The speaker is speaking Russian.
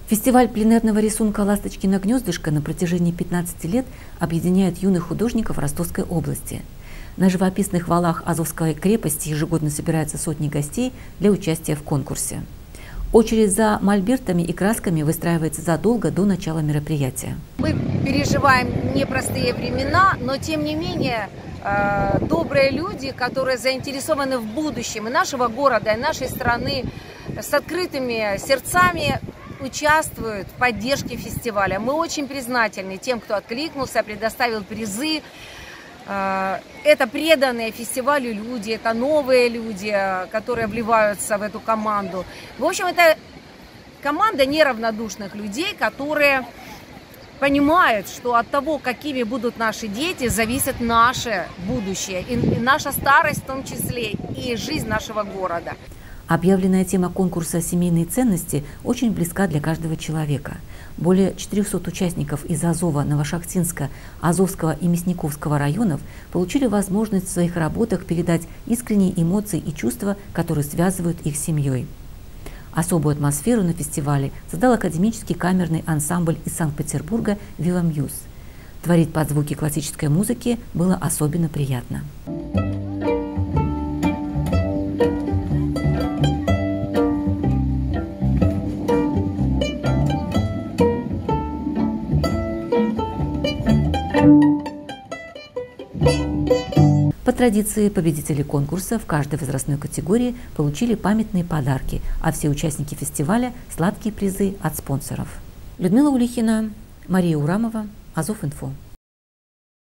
Фестиваль пленерного рисунка «Ласточкино гнездышко» на протяжении 15 лет объединяет юных художников Ростовской области. На живописных валах Азовской крепости ежегодно собираются сотни гостей для участия в конкурсе. Очередь за мольбертами и красками выстраивается задолго до начала мероприятия. Мы переживаем непростые времена, но тем не менее добрые люди, которые заинтересованы в будущем и нашего города, и нашей страны, с открытыми сердцами участвуют в поддержке фестиваля. Мы очень признательны тем, кто откликнулся, предоставил призы. Это преданные фестивалю люди, это новые люди, которые вливаются в эту команду. В общем, это команда неравнодушных людей, которые понимают, что от того, какими будут наши дети, зависит наше будущее, и наша старость в том числе, и жизнь нашего города. Объявленная тема конкурса «Семейные ценности» очень близка для каждого человека. Более 400 участников из Азова, Новошахтинска, Азовского и Мясниковского районов получили возможность в своих работах передать искренние эмоции и чувства, которые связывают их с семьей. Особую атмосферу на фестивале создал академический камерный ансамбль из Санкт-Петербурга «Viva Muse». Творить под звуки классической музыки было особенно приятно. По традиции победители конкурса в каждой возрастной категории получили памятные подарки, а все участники фестиваля – сладкие призы от спонсоров. Людмила Улихина, Мария Урамова, Азов.Инфо.